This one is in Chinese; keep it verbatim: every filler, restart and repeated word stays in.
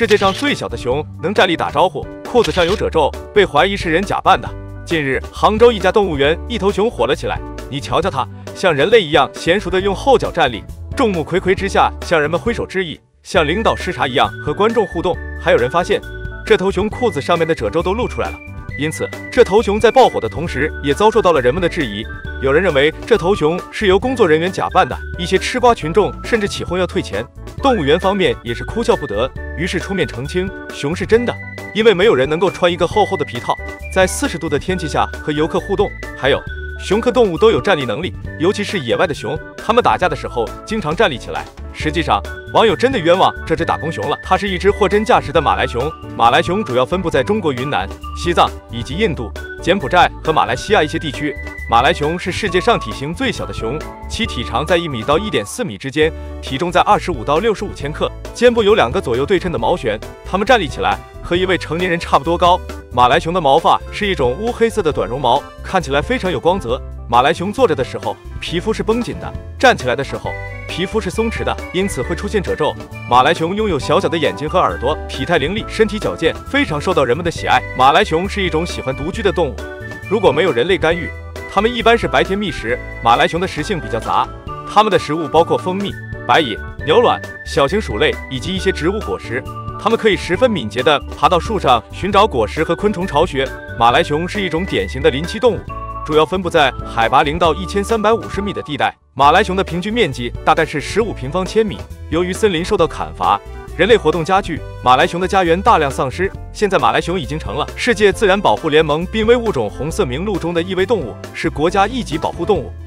世界上最小的熊能站立打招呼，裤子上有褶皱，被怀疑是人假扮的。近日，杭州一家动物园一头熊火了起来。你瞧瞧它，像人类一样娴熟地用后脚站立，众目睽睽之下向人们挥手致意，像领导视察一样和观众互动。还有人发现，这头熊裤子上面的褶皱都露出来了。因此，这头熊在爆火的同时，也遭受到了人们的质疑。有人认为这头熊是由工作人员假扮的，一些吃瓜群众甚至起哄要退钱。动物园方面也是哭笑不得，于是出面澄清，熊是真的，因为没有人能够穿一个厚厚的皮套，在四十度的天气下和游客互动。还有，熊科动物都有站立能力，尤其是野外的熊，它们打架的时候经常站立起来。实际上，网友真的冤枉这只打工熊了，它是一只货真价实的马来熊。马来熊主要分布在中国云南、西藏以及印度、柬埔寨和马来西亚一些地区。马来熊是世界上体型最小的熊，其体长在一米到一点四米之间，体重在二十五到六十五千克，肩部有两个左右对称的毛旋，它们站立起来和一位成年人差不多高。马来熊的毛发是一种乌黑色的短绒毛，看起来非常有光泽。马来熊坐着的时候，皮肤是绷紧的；站起来的时候，皮肤是松弛的，因此会出现褶皱。马来熊拥有小小的眼睛和耳朵，体态伶俐，身体矫健，非常受到人们的喜爱。马来熊是一种喜欢独居的动物，如果没有人类干预，它们一般是白天觅食。马来熊的食性比较杂，它们的食物包括蜂蜜、白蚁、鸟卵、小型鼠类以及一些植物果实。它们可以十分敏捷地爬到树上寻找果实和昆虫巢穴。马来熊是一种典型的林栖动物，主要分布在海拔零到一千三百五十米的地带。马来熊的平均面积大概是十五平方千米。由于森林受到砍伐，人类活动加剧，马来熊的家园大量丧失。现在马来熊已经成了世界自然保护联盟濒危物种红色名录中的易危动物，是国家一级保护动物。